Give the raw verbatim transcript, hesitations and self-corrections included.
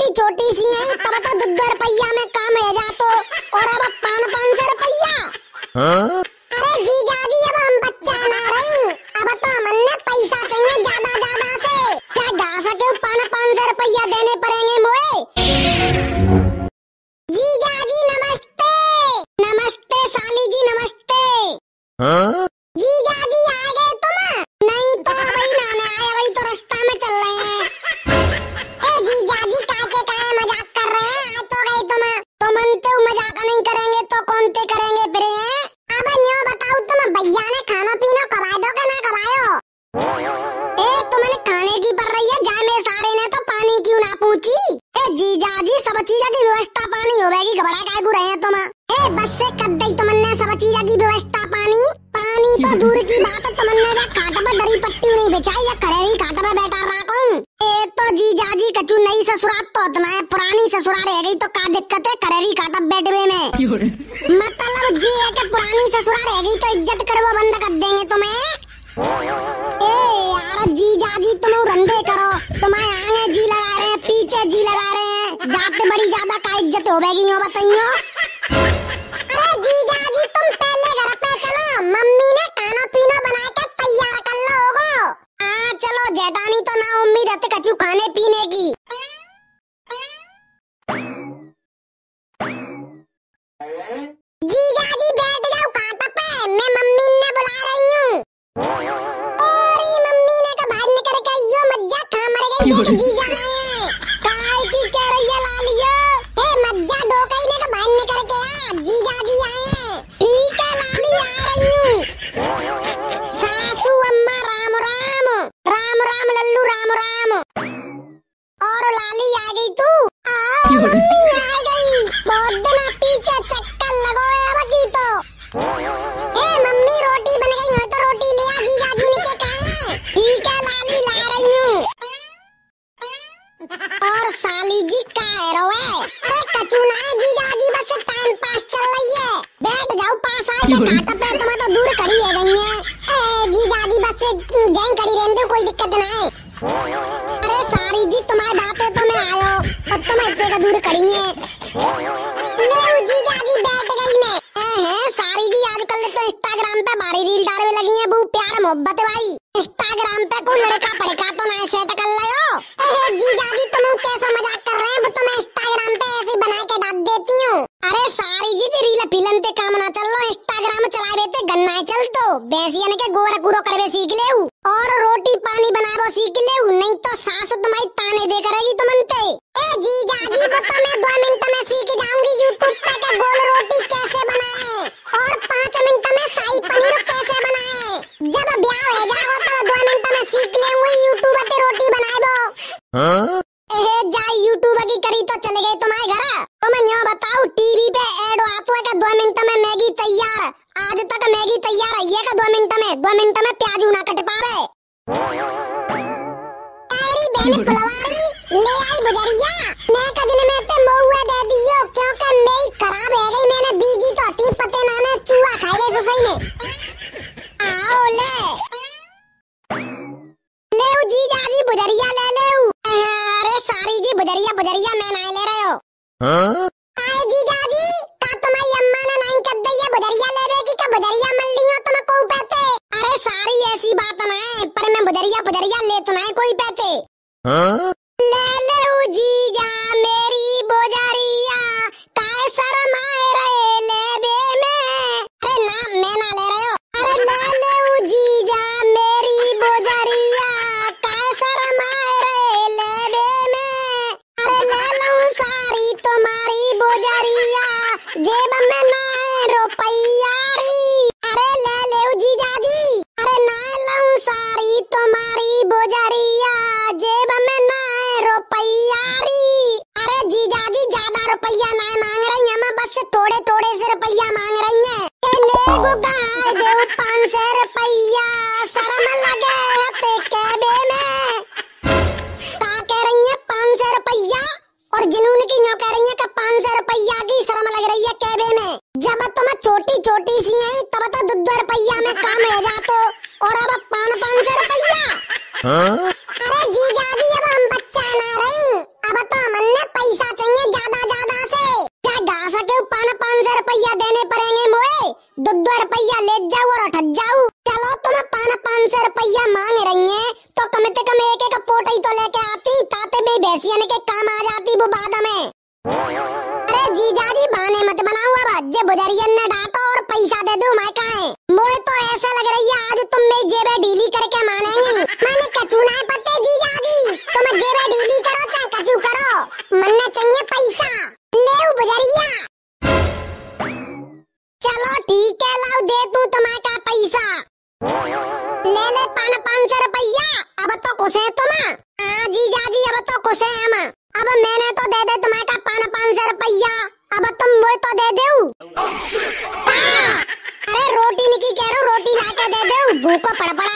रोटी छोटी सी है, तब तो दो दो रुपया में काम हो जातो, और अब पान पान सौ रुपया। अरे जीजा जी अब हम बच्चा ना रही, अब तो हमने पैसा चाहिए ज्यादा ज्यादा से, क्या गा सके पान पान सौ रुपया देने पड़ेंगे मोए। जीजा जी नमस्ते। नमस्ते साली जी नमस्ते। जीजा जी आ गए तुम? नहीं तो वही नाना आया, वही तो रास्ता में चल रहे हैं। ए जीजा जी काके काहे मजाक कर रहे हैं? आ तो गए तुम, तुम तो मजाक नहीं करेंगे तो कौन ते करेंगे फिर हैं? अब न्यों बताओ तुम भैया ने खाना पीना करवा दो कि ना करवायो? ए तुम्हें खाने की पड़ रही है, जाए मेरे सारे ने तो पानी क्यों ना पूछी? ए जीजा जी सब चीज की व्यवस्था पानी होवेगी, घबरा काहे रहे हैं तुम? ए बस से कर दई तुमने सब चीज की व्यवस्था पानी पानी तो दूर की बात है, तुमने जा खाट पर दरी पट्टी नहीं बिछाई या करेरी खाट पर बैठा रखूं? ए तो जीजा जी कचू नई ससुराल तो इतना है, पुरानी ससुराल रह गई तो क्या दिक्कत है करेरी खाट पर बैठने में? मतलब जी है कि पुरानी ससुराल रह गई तो इज्जत करवा बंद कर देंगे तुम्हें। ए यार जीजा जी तुम रंधे करो, तुम्हारे आगे जी लगा रहे हैं, पीछे जी लगा रहे हैं, जाते बड़ी ज्यादा का इज्जत होगी यो बताइयो। अरे जीजा जी तुम पहले घर पे चलो, मम्मी ने खाना पीना बना के तैयार कर लो होगो। हाँ चलो जेठानी तो ना उम्मीद है कछु खाने पीने की। जीजा जी बैठ जाओ खाट पे, मैं मम्मी ने बुला रही हूँ। और ये मम्मी ने का बाहर निकल के यो मज्जा खा मर गई, देख जीजा आए हैं। काय की कह रही है लालियो? हे मज्जा डोकई ने का बाहर निकल के आ, जीजा जी आए हैं। ठीक है लाली आ रही हूँ। सासू अम्मा राम राम, राम राम लल्लू राम राम। और लाली आ गई तू? आओ मम्मी आ गई, बहुत दिन पीछे चक्कर लगाया बकी तो। हे मम्मी रोटी बन गई है तो रोटी ले आ, जीजा जी ने क्या कहा है? ठीक है लाली ला रही हूँ। और साली जी का रो है? अरे कचू ना जीजा जी बस टाइम पास चल रही है, बैठ जाओ पास आके खाट पे, तुम्हें तो दूर खड़ी है गई है। ए जीजा जी बस जैन खड़ी रहने कोई दिक्कत ना है। अरे सारी जी तुम्हारी बातें तो मैं आयो, पर तुम इतने का दूर खड़ी है। ले जीजा जी बैठ गई मैं। ए है सारी जी आजकल तो इंस्टाग्राम पे भारी रील डालने लगी है, वो प्यार मोहब्बत भाई। इंस्टाग्राम पे कोई लड़का पड़का तो ना सेट कर लियो। ए जीजा जी तुम कैसा मजाक कर रहे हैं, तो मैं इंस्टाग्राम पे ऐसे बना के डाल देती हूँ। अरे सारी जी रील फिल्म पे काम ना चल लो, इंस्टाग्राम चला देते गन्ना चल तो बेसियन के गोरा कूरो करवे सीख ले, और रोटी पानी बनावो सीख ले, नहीं तो सासु तुम्हारी ताने दे करेगी तुमनते। ए जीजा जी वो तो मैं दो मिनट में सीख जाऊंगी यूट्यूब पे के गोल रोटी कैसे बनाए, और पाँच मिनट में शाही पनीर कैसे बनाए। जब ब्याह हो जाएगा तो दो मिनट में सीख लेंगे यूट्यूब पे रोटी बनाएबो। ए जा यूट्यूब की करी तो चले गए तुम्हारे घर। तो मैं न्यों बताऊं टीवी पे ऐड आतो है का दो मिनट में मैगी तैयार। आज तक मैगी तैयार है का दो मिनट में, दो मिनट में प्याज ना कट पावे। तेरी बहन पलवारी ले आई बुजरिया, मैं कजन में ते महुआ दे दियो, क्योंकि मेरी खराब है गई, मैंने बीजी तो ती पते नाने चूहा खा गए सुसई ने। आओ ले ले जीजा जी बुजरिया ले ले। अरे सारी जी बुजरिया बुजरिया मैं ना ले रहे हो। हाँ? आए जीजा जी का तुम्हारी अम्मा ने नहीं कर दी है बुजरिया ले रहे की, का बुजरिया मिल लियो तुम को पैते? अरे सारी ऐसी बात ना है, पर मैं बुजरिया बुजरिया ले तो ना कोई पैते। हाँ? ले ले जीजा मेरी बुजरिया, काय शर्माए रहे लेबे में। अरे ना मैं ना ले रहे हो। अरे ले ले जीजा मेरी बुजरिया, काय शर्माए रहे लेबे में। अरे ले लूं सारी तुम्हारी दे दे तुम्हारे का पान पाँच सौ रुपया। अब तुम मुझे तो दे दो। अरे रोटी निकी कह रहा हूँ, रोटी ला के दे दो, भूखो पड़ पड़ा